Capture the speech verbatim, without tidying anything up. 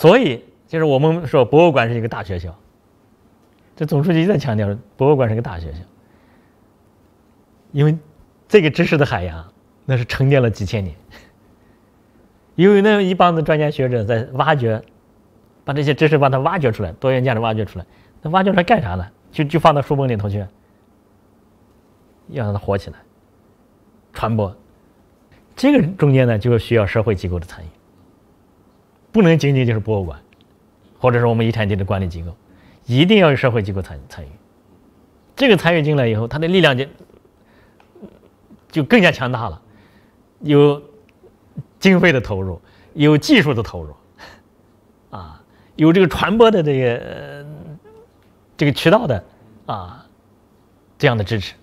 所以就是我们说博物馆是一个大学校，这总书记一再强调，博物馆是个大学校，因为这个知识的海洋那是沉淀了几千年，因为那一帮子专家学者在挖掘，把这些知识把它挖掘出来，多元价值挖掘出来，那挖掘出来干啥呢？就就放到书本里头去，要让它活起来，传播。这个中间呢，就需要社会机构的参与，不能仅仅就是博物馆，或者是我们遗产局的管理机构，一定要有社会机构参参与。这个参与进来以后，它的力量就就更加强大了，有经费的投入，有技术的投入，啊，有这个传播的这个、呃、这个渠道的啊这样的支持。